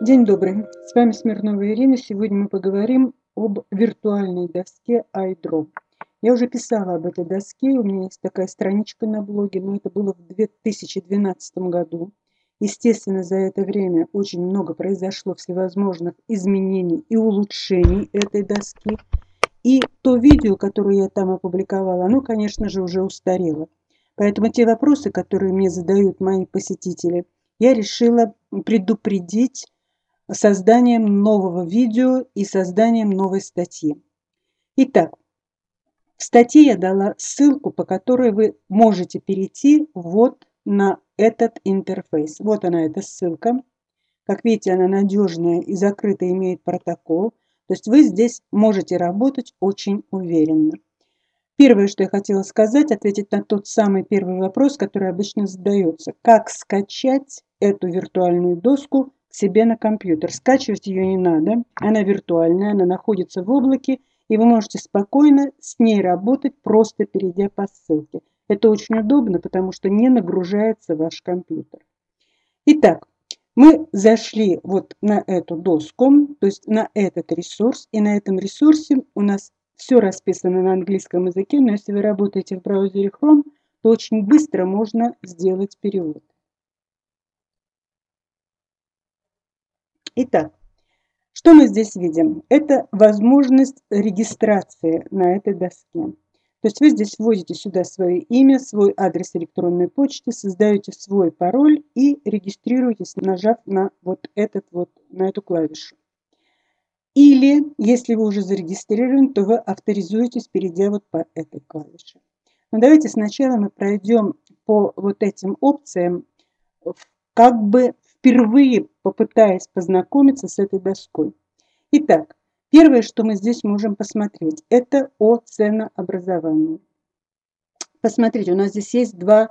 День добрый, с вами Смирнова Ирина. Сегодня мы поговорим об виртуальной доске iDraw. Я уже писала об этой доске, у меня есть такая страничка на блоге, но это было в 2012 году. Естественно, за это время очень много произошло всевозможных изменений и улучшений этой доски. И то видео, которое я там опубликовала, оно, конечно же, уже устарело. Поэтому те вопросы, которые мне задают мои посетители, я решила предупредить созданием нового видео и созданием новой статьи. Итак, в статье я дала ссылку, по которой вы можете перейти вот на этот интерфейс. Вот она, эта ссылка. Как видите, она надежная и закрытая, имеет протокол. То есть вы здесь можете работать очень уверенно. Первое, что я хотела сказать, ответить на тот самый первый вопрос, который обычно задается. Как скачать эту виртуальную доску к себе на компьютер? Скачивать ее не надо, она виртуальная, она находится в облаке, и вы можете спокойно с ней работать, просто перейдя по ссылке. Это очень удобно, потому что не нагружается ваш компьютер. Итак, мы зашли вот на эту доску, то есть на этот ресурс, и на этом ресурсе у нас все расписано на английском языке, но если вы работаете в браузере Chrome, то очень быстро можно сделать перевод. Итак, что мы здесь видим? Это возможность регистрации на этой доске. То есть вы здесь вводите сюда свое имя, свой адрес электронной почты, создаете свой пароль и регистрируетесь, нажав на на эту клавишу. Или, если вы уже зарегистрированы, то вы авторизуетесь, перейдя вот по этой клавише. Но давайте сначала мы пройдем по вот этим опциям, как бы впервые попытаясь познакомиться с этой доской. Итак, первое, что мы здесь можем посмотреть, это о ценообразовании. Посмотрите, у нас здесь есть два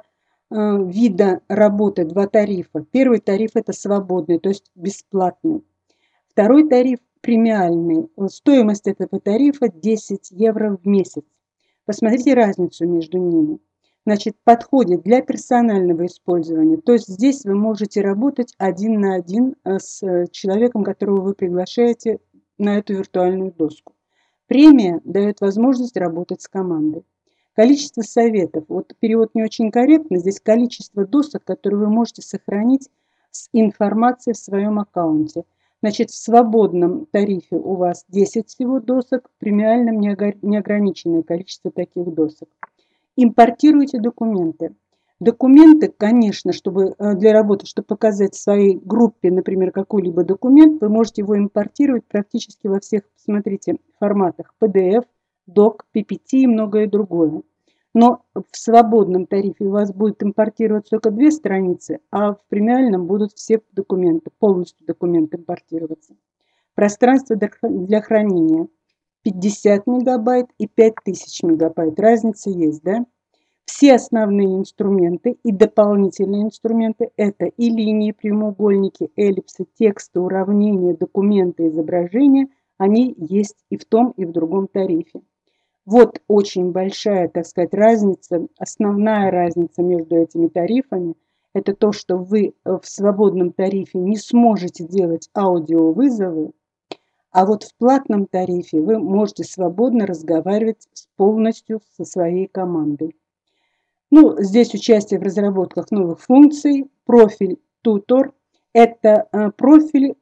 вида работы, два тарифа. Первый тариф – это свободный, то есть бесплатный. Второй тариф – премиальный. Стоимость этого тарифа 10 евро в месяц. Посмотрите разницу между ними. Значит, подходит для персонального использования. То есть здесь вы можете работать один на один с человеком, которого вы приглашаете на эту виртуальную доску. Премия дает возможность работать с командой. Количество советов. Вот перевод не очень корректный. Здесь количество досок, которые вы можете сохранить с информацией в своем аккаунте. Значит, в свободном тарифе у вас 10 всего досок, в премиальном неограниченное количество таких досок. Импортируйте документы. Документы, конечно, чтобы для работы, чтобы показать своей группе, например, какой-либо документ, вы можете его импортировать практически во всех, посмотрите, форматах: PDF, DOC, PPT и многое другое. Но в свободном тарифе у вас будет импортироваться только 2 страницы, а в премиальном будут все документы, полностью документы импортироваться. Пространство для хранения 50 мегабайт и 5000 мегабайт. Разница есть, да? Все основные инструменты и дополнительные инструменты – это и линии, прямоугольники, эллипсы, тексты, уравнения, документы, изображения – они есть и в том, и в другом тарифе. Вот очень большая, так сказать, разница, основная разница между этими тарифами – это то, что вы в свободном тарифе не сможете делать аудиовызовы, а вот в платном тарифе вы можете свободно разговаривать полностью со своей командой. Ну, здесь участие в разработках новых функций, профиль Tutor – это профиль,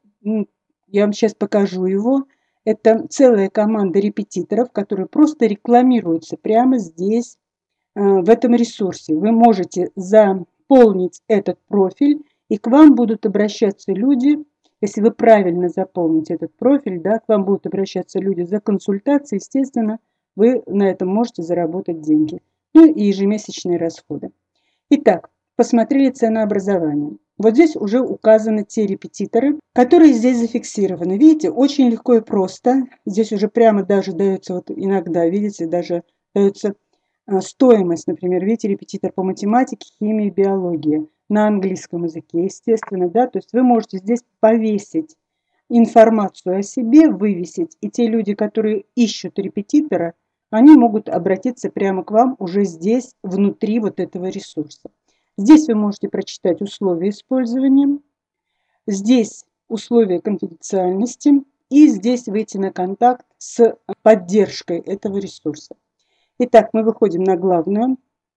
я вам сейчас покажу его. Это целая команда репетиторов, которые просто рекламируются прямо здесь, в этом ресурсе. Вы можете заполнить этот профиль, и к вам будут обращаться люди, если вы правильно заполните этот профиль, да, к вам будут обращаться люди за консультацией, естественно, вы на этом можете заработать деньги. Ну и ежемесячные расходы. Итак, посмотрели ценообразование. Вот здесь уже указаны те репетиторы, которые здесь зафиксированы. Видите, очень легко и просто. Здесь уже прямо даже дается, вот иногда, видите, даже дается стоимость, например, видите, репетитор по математике, химии, биологии на английском языке, естественно, да, то есть вы можете здесь повесить информацию о себе, вывесить, и те люди, которые ищут репетитора, они могут обратиться прямо к вам уже здесь, внутри вот этого ресурса. Здесь вы можете прочитать условия использования. Здесь условия конфиденциальности и здесь выйти на контакт с поддержкой этого ресурса. Итак, мы выходим на главную.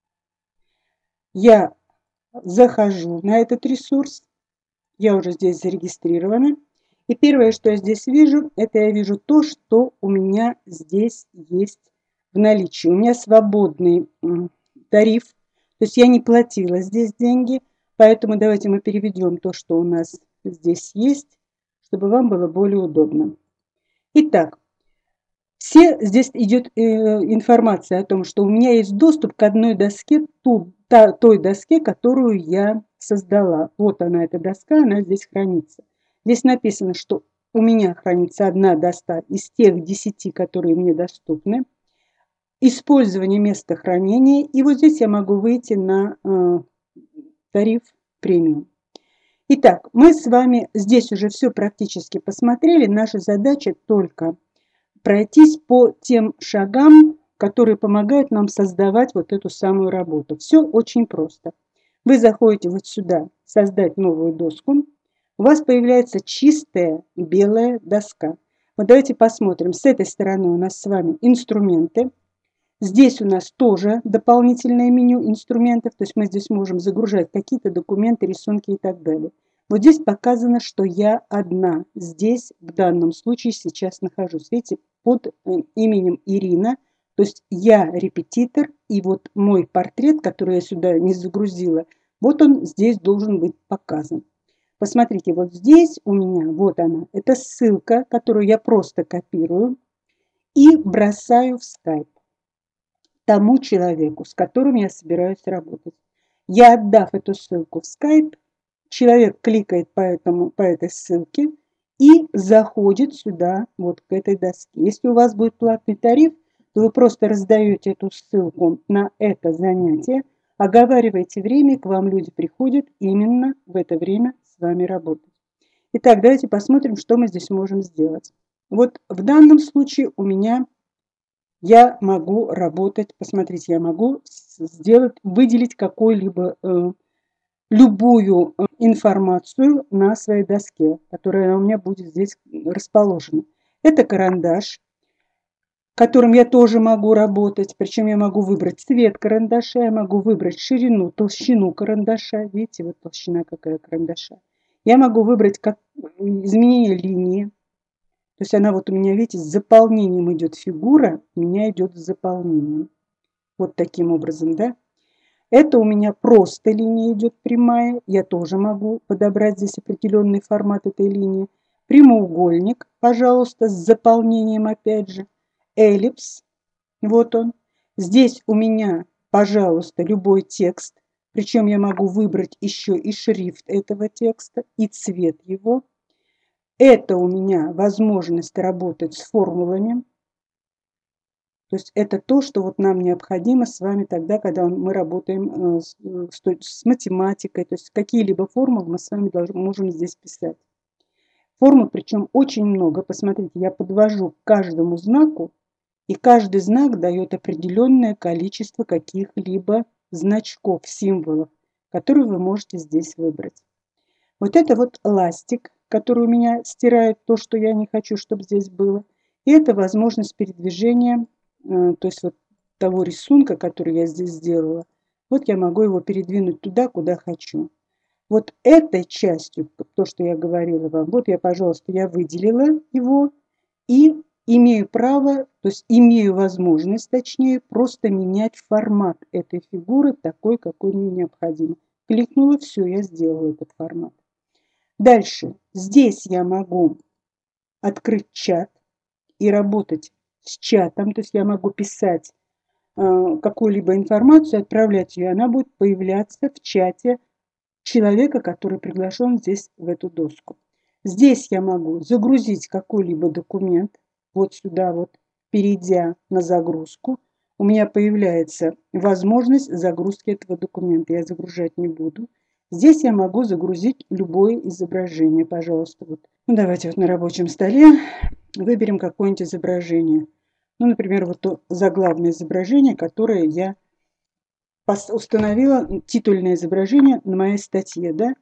Я захожу на этот ресурс. Я уже здесь зарегистрирована. И первое, что я здесь вижу, это я вижу то, что у меня здесь есть в наличии. У меня свободный тариф, то есть я не платила здесь деньги, поэтому давайте мы переведем то, что у нас здесь есть, чтобы вам было более удобно. Итак, здесь идет информация о том, что у меня есть доступ к одной доске, той доске, которую я создала. Вот она, эта доска, она здесь хранится. Здесь написано, что у меня хранится одна доска из тех 10, которые мне доступны. Использование места хранения. И вот здесь я могу выйти на тариф премиум. Итак, мы с вами здесь уже все практически посмотрели. Наша задача только пройтись по тем шагам, которые помогают нам создавать вот эту самую работу. Все очень просто. Вы заходите вот сюда, создать новую доску. У вас появляется чистая белая доска. Вот давайте посмотрим. С этой стороны у нас с вами инструменты. Здесь у нас тоже дополнительное меню инструментов. То есть мы здесь можем загружать какие-то документы, рисунки и так далее. Вот здесь показано, что я одна здесь в данном случае сейчас нахожусь. Видите, под именем Ирина. То есть я репетитор, и вот мой портрет, который я сюда не загрузила, вот он здесь должен быть показан. Посмотрите, вот здесь у меня, вот она, это ссылка, которую я просто копирую и бросаю в Skype тому человеку, с которым я собираюсь работать. Я, отдав эту ссылку в Skype, человек кликает по этой ссылке и заходит сюда, вот к этой доске. Если у вас будет платный тариф, то вы просто раздаете эту ссылку на это занятие, оговариваете время, к вам люди приходят именно в это время с вами работать. Итак, давайте посмотрим, что мы здесь можем сделать. Вот в данном случае у меня я могу работать, посмотрите, я могу выделить какую-либо любую информацию на своей доске, которая у меня будет здесь расположена. Это карандаш, которым я тоже могу работать, причем я могу выбрать цвет карандаша, я могу выбрать ширину, толщину карандаша, видите, вот толщина какая карандаша. Я могу выбрать изменение линии, то есть она вот у меня, видите, с заполнением идет фигура, у меня идет с заполнением. Вот таким образом, да. Это у меня просто линия идет прямая, я тоже могу подобрать здесь определенный формат этой линии. Прямоугольник, пожалуйста, с заполнением опять же. Эллипс, вот он. Здесь у меня, пожалуйста, любой текст, причем я могу выбрать еще и шрифт этого текста, и цвет его. Это у меня возможность работать с формулами. То есть это то, что вот нам необходимо с вами тогда, когда мы работаем с математикой. То есть какие-либо формулы мы с вами можем здесь писать. Формул причем очень много. Посмотрите, я подвожу к каждому знаку, и каждый знак дает определенное количество каких-либо значков, символов, которые вы можете здесь выбрать. Вот это вот ластик, который у меня стирает то, что я не хочу, чтобы здесь было. И это возможность передвижения, то есть вот того рисунка, который я здесь сделала. Вот я могу его передвинуть туда, куда хочу. Вот этой частью, то, что я говорила вам, вот я, пожалуйста, я выделила его и имею право, то есть имею возможность, точнее, просто менять формат этой фигуры такой, какой мне необходимо. Кликнула, все, я сделала этот формат. Дальше. Здесь я могу открыть чат и работать с чатом. То есть я могу писать какую-либо информацию, отправлять ее. Она будет появляться в чате человека, который приглашен здесь в эту доску. Здесь я могу загрузить какой-либо документ. Вот сюда вот, перейдя на загрузку, у меня появляется возможность загрузки этого документа. Я загружать не буду. Здесь я могу загрузить любое изображение, пожалуйста. Вот. Ну, давайте вот на рабочем столе выберем какое-нибудь изображение. Ну, например, вот то заглавное изображение, которое я установила, титульное изображение на моей статье. Да?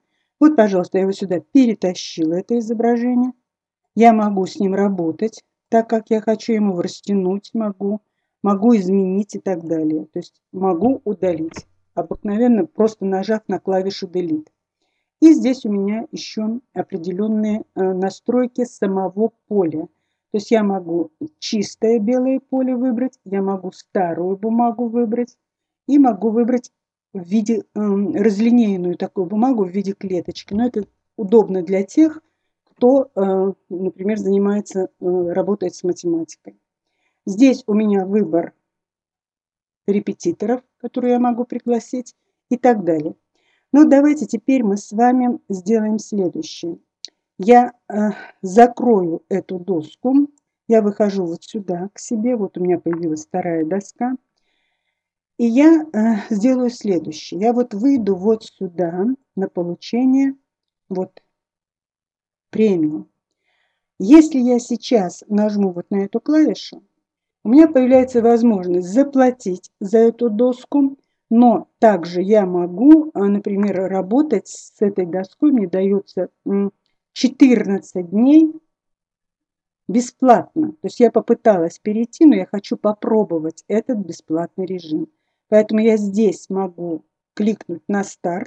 Вот, пожалуйста, я его сюда перетащила, это изображение. Я могу с ним работать так, как я хочу, ему растянуть могу изменить и так далее. То есть могу удалить, обыкновенно просто нажав на клавишу Delete. И здесь у меня еще определенные настройки самого поля. То есть я могу чистое белое поле выбрать, я могу старую бумагу выбрать и могу выбрать в виде разлинейную такую бумагу в виде клеточки. Но это удобно для тех, кто, например, работает с математикой. Здесь у меня выбор репетиторов, которые я могу пригласить и так далее. Но давайте теперь мы с вами сделаем следующее. Я закрою эту доску. Я выхожу вот сюда к себе. Вот у меня появилась вторая доска. И я сделаю следующее. Я вот выйду вот сюда на получение вот премию. Если я сейчас нажму вот на эту клавишу, у меня появляется возможность заплатить за эту доску, но также я могу, например, работать с этой доской. Мне дается 14 дней бесплатно. То есть я попыталась перейти, но я хочу попробовать этот бесплатный режим. Поэтому я здесь могу кликнуть на старт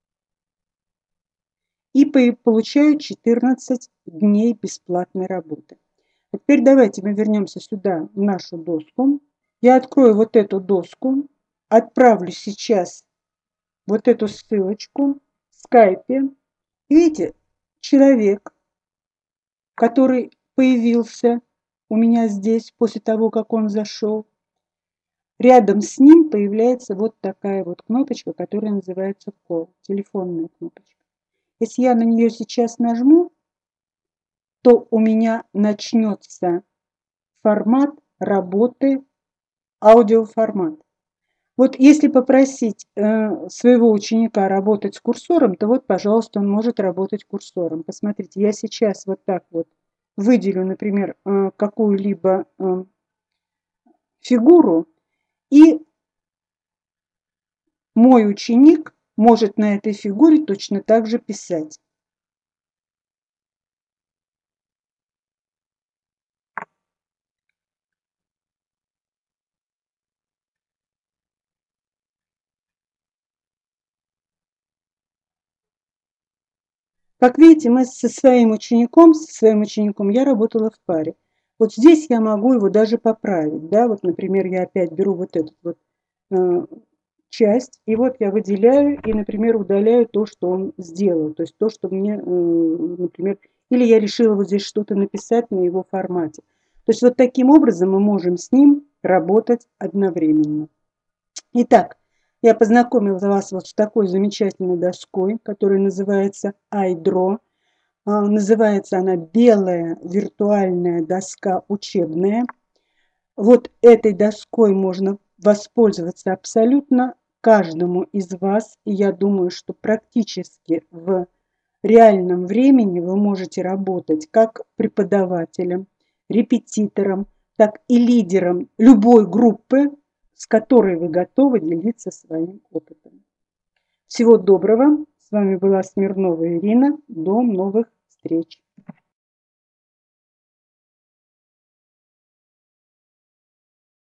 и получаю 14 дней бесплатной работы. А теперь давайте мы вернемся сюда, в нашу доску. Я открою вот эту доску, отправлю сейчас вот эту ссылочку в скайпе. Видите, человек, который появился у меня здесь после того, как он зашел, рядом с ним появляется вот такая вот кнопочка, которая называется Call, телефонная кнопочка. Если я на нее сейчас нажму, то у меня начнется формат работы, аудиоформат. Вот если попросить своего ученика работать с курсором, то вот, пожалуйста, он может работать курсором. Посмотрите, я сейчас вот так вот выделю, например, какую-либо фигуру, и мой ученик может на этой фигуре точно так же писать. Как видите, со своим учеником я работала в паре. Вот здесь я могу его даже поправить. Да? Вот, например, я опять беру вот эту вот часть, и вот я выделяю и, например, удаляю то, что он сделал. То есть то, что мне, например, или я решила вот здесь что-то написать на его формате. То есть вот таким образом мы можем с ним работать одновременно. Итак, я познакомила вас вот с такой замечательной доской, которая называется iDraw. Называется она «Белая виртуальная доска учебная». Вот этой доской можно воспользоваться абсолютно каждому из вас. И я думаю, что практически в реальном времени вы можете работать как преподавателем, репетитором, так и лидером любой группы, с которой вы готовы делиться своим опытом. Всего доброго. С вами была Смирнова Ирина. До новых встреч.